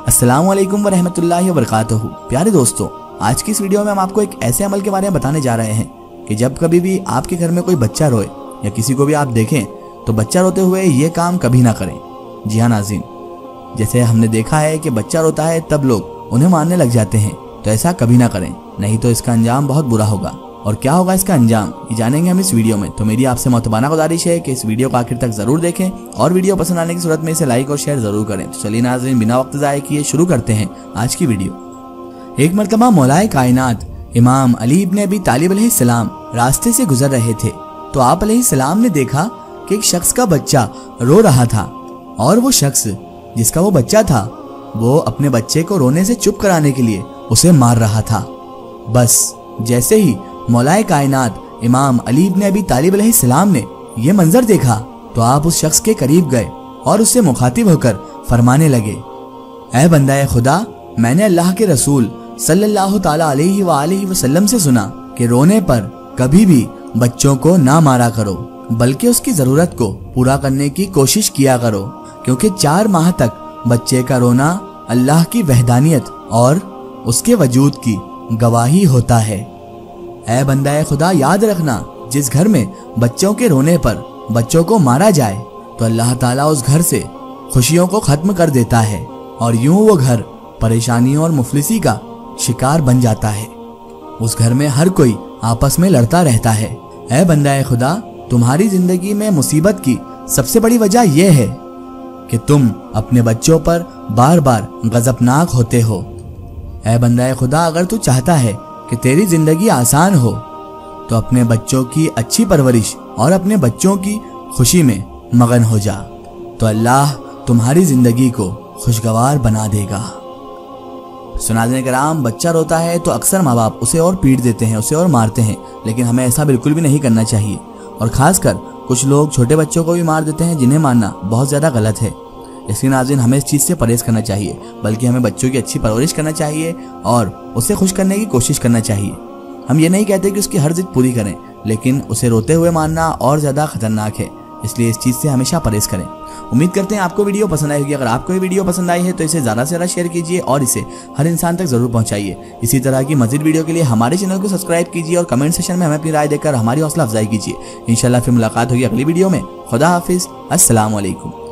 अस्सलामुअलैकुम वरहमतुल्लाहि वबरकातुहू। प्यारे दोस्तों, आज की इस वीडियो में हम आपको एक ऐसे अमल के बारे में बताने जा रहे हैं कि जब कभी भी आपके घर में कोई बच्चा रोए या किसी को भी आप देखें तो बच्चा रोते हुए ये काम कभी ना करें। जी हाँ नाज़रीन, जैसे हमने देखा है कि बच्चा रोता है तब लोग उन्हें मारने लग जाते हैं, तो ऐसा कभी ना करें, नहीं तो इसका अंजाम बहुत बुरा होगा। और क्या होगा इसका अंजाम, ये जानेंगे हम इस वीडियो में। तो मेरी आपसे मोहतबाना गुजारिश है कि इस वीडियो को आखिर तक जरूर देखें और वीडियो पसंद आने की सूरत में इसे लाइक और शेयर जरूर करें। तो चलिए नाज़रीन, बिना वक्त ज़ाये किए शुरू करते हैं आज की वीडियो। एक मरतबा मौलाए कायनात इमाम अली इब्न अबी तालिब अलैहिस्सलाम रास्ते से गुजर रहे थे, तो आप अलैहिस्सलाम ने देखा कि एक शख्स का बच्चा रो रहा था और वो शख्स जिसका वो बच्चा था वो अपने बच्चे को रोने से चुप कराने के लिए उसे मार रहा था। बस जैसे ही मौलाए कायनात इमाम अली इब्न अबी तालिब अलैहिस्सलाम ने ये मंजर देखा तो आप उस शख्स के करीब गए और उससे मुखातिब होकर फरमाने लगे, ऐ बंदाए खुदा, मैंने अल्लाह के रसूल सल्लल्लाहु ताला अलैहि वसल्लम से सुना कि रोने पर कभी भी बच्चों को ना मारा करो, बल्कि उसकी जरूरत को पूरा करने की कोशिश किया करो, क्योंकि 4 माह तक बच्चे का रोना अल्लाह की वहदानियत और उसके वजूद की गवाही होता है। ऐ बंदाए खुदा, याद रखना, जिस घर में बच्चों के रोने पर बच्चों को मारा जाए तो अल्लाह ताला उस घर से खुशियों को खत्म कर देता है और यूं वो घर परेशानियों और मुफलिसी का शिकार बन जाता है। उस घर में हर कोई आपस में लड़ता रहता है। ऐ बंदाए खुदा, तुम्हारी जिंदगी में मुसीबत की सबसे बड़ी वजह यह है कि तुम अपने बच्चों पर बार बार गजबनाक होते हो। ऐ बंदाए खुदा, अगर तू चाहता है कि तेरी जिंदगी आसान हो तो अपने बच्चों की अच्छी परवरिश और अपने बच्चों की खुशी में मगन हो जा, तो अल्लाह तुम्हारी जिंदगी को खुशगवार बना देगा। सुनाज़रीन कराम, बच्चा रोता है तो अक्सर माँ बाप उसे और पीट देते हैं, उसे और मारते हैं, लेकिन हमें ऐसा बिल्कुल भी नहीं करना चाहिए। और खासकर कुछ लोग छोटे बच्चों को भी मार देते हैं, जिन्हें मारना बहुत ज़्यादा गलत है। इसलिए नाज़रीन, हमें इस चीज़ से परहेज करना चाहिए, बल्कि हमें बच्चों की अच्छी परवरिश करना चाहिए और उसे खुश करने की कोशिश करना चाहिए। हम ये नहीं कहते कि उसकी हर जिद पूरी करें, लेकिन उसे रोते हुए मारना और ज़्यादा खतरनाक है, इसलिए इस चीज़ से हमेशा परहेज करें। उम्मीद करते हैं आपको वीडियो पसंद आई होगी। अगर आपको ये वीडियो पसंद आई है तो इसे ज़्यादा से ज़्यादा शेयर कीजिए और इसे हर इंसान तक ज़रूर पहुँचाइए। इसी तरह की मज़ीद वीडियो के लिए हमारे चैनल को सब्सक्राइब कीजिए और कमेंट सेक्शन में हमें अपनी राय देकर हमारी हौसला अफजाई कीजिए। इंशाल्लाह फिर मुलाकात होगी अगली वीडियो में। खुदा हाफिज़, अस्सलाम वालेकुम।